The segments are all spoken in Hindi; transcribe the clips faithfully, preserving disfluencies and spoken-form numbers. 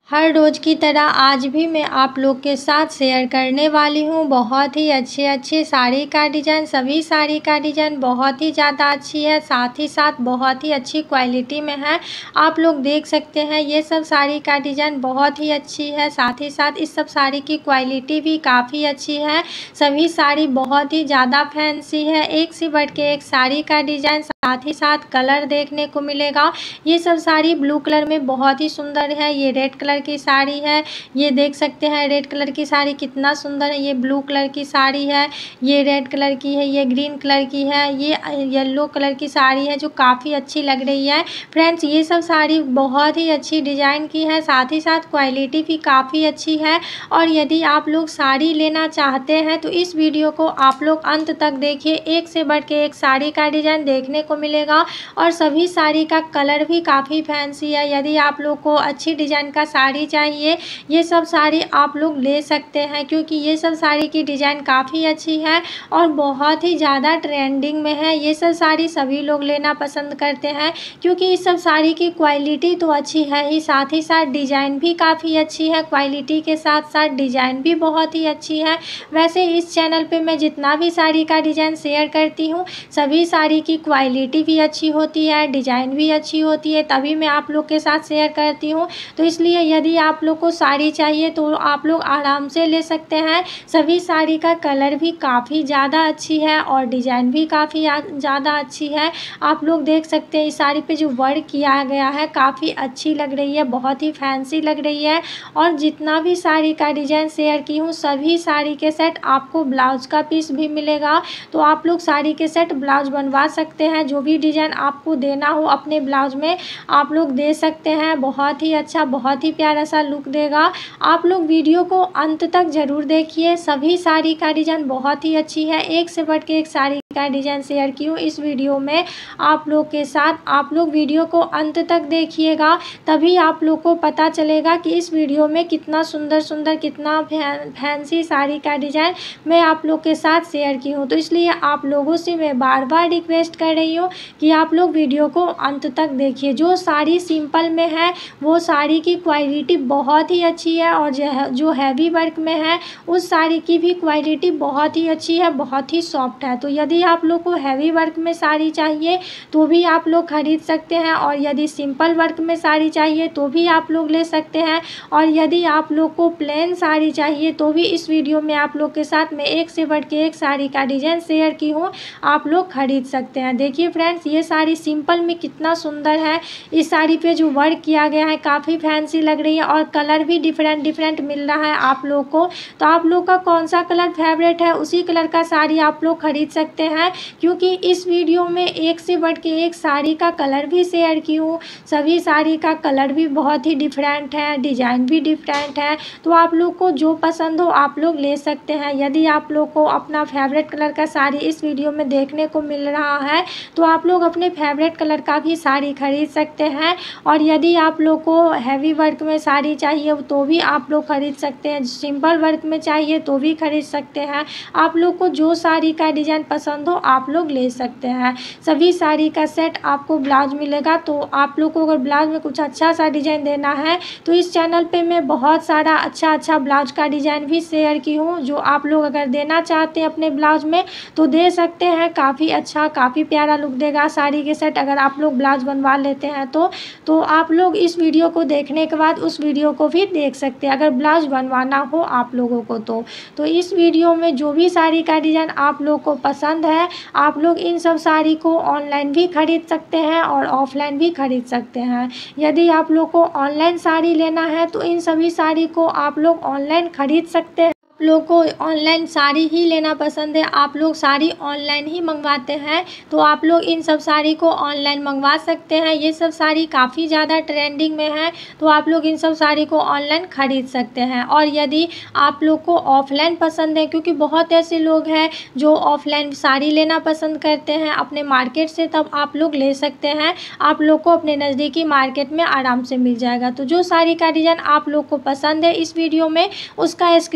हर रोज़ की तरह आज भी मैं आप लोग के साथ शेयर करने वाली हूँ बहुत ही अच्छे अच्छे साड़ी का डिज़ाइन। सभी साड़ी का डिज़ाइन बहुत ही ज़्यादा अच्छी है, साथ ही साथ बहुत ही अच्छी क्वालिटी में है। आप लोग देख सकते हैं ये सब साड़ी का डिज़ाइन बहुत ही अच्छी है, साथ ही साथ इस सब साड़ी की क्वालिटी भी काफ़ी अच्छी है। सभी साड़ी बहुत ही ज़्यादा फैंसी है, एक से बढ़ के एक साड़ी का डिज़ाइन, साथ ही साथ कलर देखने को मिलेगा। ये सब साड़ी ब्लू कलर में बहुत ही सुंदर है। ये रेड कलर की साड़ी है, ये देख सकते हैं रेड कलर की साड़ी कितना सुंदर है। ये ब्लू कलर की साड़ी है, ये रेड कलर की है, ये ग्रीन कलर की है, ये येलो कलर की साड़ी है जो काफ़ी अच्छी लग रही है। फ्रेंड्स ये सब साड़ी बहुत ही अच्छी डिज़ाइन की है, साथ ही साथ क्वालिटी भी काफ़ी अच्छी है। और यदि आप लोग साड़ी लेना चाहते हैं तो इस वीडियो को आप लोग अंत तक देखिए, एक से बढ़ के एक साड़ी का डिज़ाइन देखने को मिलेगा। और सभी साड़ी का कलर भी काफ़ी फैंसी है। यदि आप लोग को अच्छी डिज़ाइन का साड़ी चाहिए, ये सब साड़ी आप लोग ले सकते हैं, क्योंकि ये सब साड़ी की डिज़ाइन काफ़ी अच्छी है और बहुत ही ज़्यादा ट्रेंडिंग में है। ये सब साड़ी सभी लोग लेना पसंद करते हैं, क्योंकि इस सब साड़ी की क्वालिटी तो अच्छी है ही, साथ ही साथ डिज़ाइन भी काफ़ी अच्छी है। क्वालिटी के साथ साथ डिज़ाइन भी बहुत ही अच्छी है। वैसे इस चैनल पे मैं जितना भी साड़ी का डिज़ाइन शेयर करती हूँ, सभी साड़ी की क्वालिटी भी अच्छी होती है, डिज़ाइन भी अच्छी होती है, तभी मैं आप लोग के साथ शेयर करती हूँ। तो इसलिए यदि आप लोग को साड़ी चाहिए तो आप लोग आराम से ले सकते हैं। सभी साड़ी का कलर भी काफ़ी ज़्यादा अच्छी है और डिज़ाइन भी काफ़ी ज़्यादा अच्छी है। आप लोग देख सकते हैं इस साड़ी पे जो वर्क किया गया है काफ़ी अच्छी लग रही है, बहुत ही फैंसी लग रही है। और जितना भी साड़ी का डिज़ाइन शेयर की हूँ, सभी साड़ी के सेट आपको ब्लाउज का पीस भी मिलेगा, तो आप लोग साड़ी के सेट ब्लाउज बनवा सकते हैं। जो भी डिज़ाइन आपको देना हो अपने ब्लाउज में आप लोग दे सकते हैं। बहुत ही अच्छा, बहुत ही प्यारा सा लुक देगा। आप लोग वीडियो को अंत तक ज़रूर देखिए। सभी साड़ी का डिज़ाइन बहुत ही अच्छी है, एक से बढ़ के एक साड़ी का डिज़ाइन शेयर की हूँ इस वीडियो में आप लोग के साथ। आप लोग वीडियो को अंत तक देखिएगा, तभी आप लोग को पता चलेगा कि इस वीडियो में कितना सुंदर सुंदर कितना फैंसी साड़ी का डिज़ाइन मैं आप लोग के साथ शेयर की हूँ। तो इसलिए आप लोगों से मैं बार बार रिक्वेस्ट कर रही हूँ कि आप लोग वीडियो को अंत तक देखिए। जो साड़ी सिंपल में है वो साड़ी की क्वालिटी बहुत ही अच्छी है, और जो हैवी वर्क में है उस साड़ी की भी क्वालिटी बहुत ही अच्छी है, बहुत ही सॉफ्ट है। तो यदि आप लोग को हैवी वर्क में साड़ी चाहिए तो भी आप लोग खरीद सकते हैं, और यदि सिंपल वर्क में साड़ी चाहिए तो भी आप लोग ले सकते हैं। और यदि आप लोग को प्लेन साड़ी चाहिए तो भी इस वीडियो में आप लोग के साथ मैं एक से बढ़ के एक साड़ी का डिज़ाइन शेयर की हूँ, आप लोग खरीद सकते हैं। देखिए फ्रेंड्स ये साड़ी सिंपल में कितना सुंदर है। इस साड़ी पे जो वर्क किया गया है काफ़ी फैंसी लग रही है, और कलर भी डिफरेंट डिफरेंट मिल रहा है आप लोग को। तो आप लोग का कौन सा कलर फेवरेट है उसी कलर का साड़ी आप लोग खरीद सकते हैं, क्योंकि इस वीडियो में एक से बढ़ के एक साड़ी का कलर भी शेयर की हूँ। सभी साड़ी का कलर भी बहुत ही डिफरेंट है, डिज़ाइन भी डिफरेंट है। तो आप लोग को जो पसंद हो आप लोग ले सकते हैं। यदि आप लोग को अपना फेवरेट कलर का साड़ी इस वीडियो में देखने को मिल रहा है तो आप लोग अपने फेवरेट कलर का भी साड़ी खरीद सकते हैं। और यदि आप लोग को हैवी वर्क में साड़ी चाहिए तो भी आप लोग खरीद सकते हैं, सिंपल वर्क में चाहिए तो भी खरीद सकते हैं। आप लोग को जो साड़ी का डिज़ाइन पसंद हो आप लोग ले सकते हैं। सभी साड़ी का सेट आपको ब्लाउज मिलेगा, तो आप लोग को अगर ब्लाउज में कुछ अच्छा सा डिज़ाइन देना है तो इस चैनल पे मैं बहुत सारा अच्छा अच्छा ब्लाउज का डिज़ाइन भी शेयर की हूँ, जो आप लोग अगर देना चाहते हैं अपने ब्लाउज में तो दे सकते हैं। काफ़ी अच्छा, काफ़ी प्यारा लुक देगा साड़ी के सेट अगर आप लोग ब्लाउज बनवा लेते हैं तो तो आप लोग इस वीडियो को देखने के बाद उस वीडियो को भी देख सकते हैं अगर ब्लाउज बनवाना हो आप लोगों को तो तो इस वीडियो में जो भी साड़ी का डिज़ाइन आप लोग को पसंद है आप लोग इन सब साड़ी को ऑनलाइन भी खरीद सकते हैं और ऑफलाइन भी खरीद सकते हैं। यदि आप लोग को ऑनलाइन साड़ी लेना है तो इन सभी साड़ी को आप लोग ऑनलाइन खरीद सकते हैं। आप लोग को ऑनलाइन साड़ी ही लेना पसंद है, आप लोग साड़ी ऑनलाइन ही मंगवाते हैं, तो आप लोग इन सब साड़ी को ऑनलाइन मंगवा सकते हैं। ये सब साड़ी काफ़ी ज़्यादा ट्रेंडिंग में है, तो आप लोग इन सब साड़ी को ऑनलाइन खरीद सकते हैं। और यदि आप लोग को ऑफलाइन पसंद है, क्योंकि बहुत ऐसे लोग हैं जो ऑफलाइन साड़ी लेना पसंद करते हैं अपने मार्केट से, तब आप लोग ले सकते हैं। आप लोग को अपने नज़दीकी मार्केट में आराम से मिल जाएगा। तो जो साड़ी का डिज़ाइन आप लोग को पसंद है इस वीडियो में उसका स्क्रीनशॉट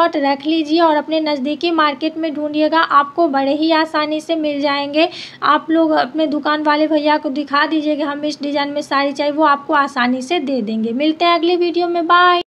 स्क्रीनशॉट रख लीजिए और अपने नज़दीकी मार्केट में ढूंढिएगा, आपको बड़े ही आसानी से मिल जाएंगे। आप लोग अपने दुकान वाले भैया को दिखा दीजिए कि हमें इस डिज़ाइन में साड़ी चाहिए, वो आपको आसानी से दे देंगे। मिलते हैं अगली वीडियो में, बाय।